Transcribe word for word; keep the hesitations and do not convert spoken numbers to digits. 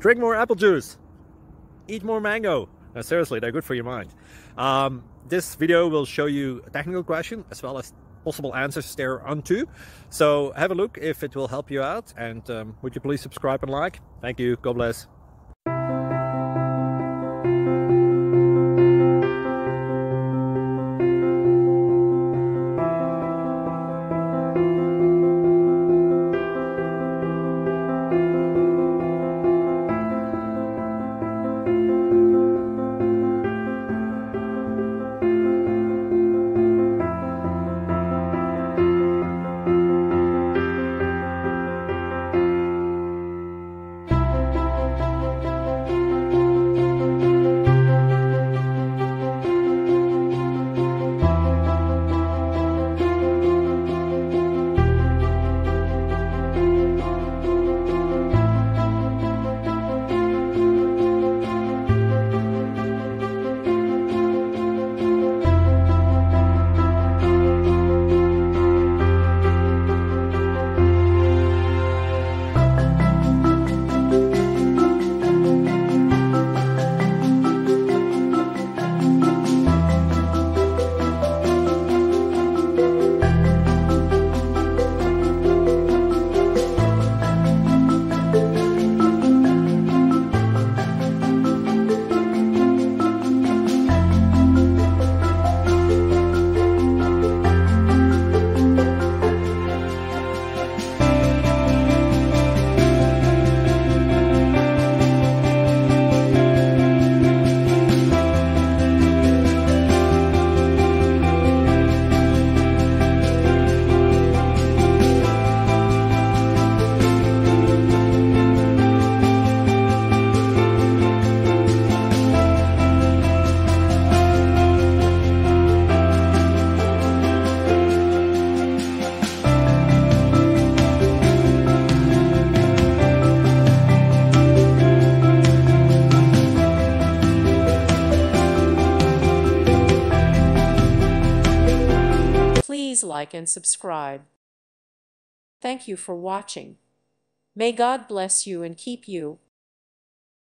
Drink more apple juice. Eat more mango. No, seriously, they're good for your mind. Um, this video will show you a technical question as well as possible answers thereunto. So have a look if it will help you out, and um, would you please subscribe and like? Thank you. God bless. Please like and subscribe. Thank you for watching. May God bless you and keep you.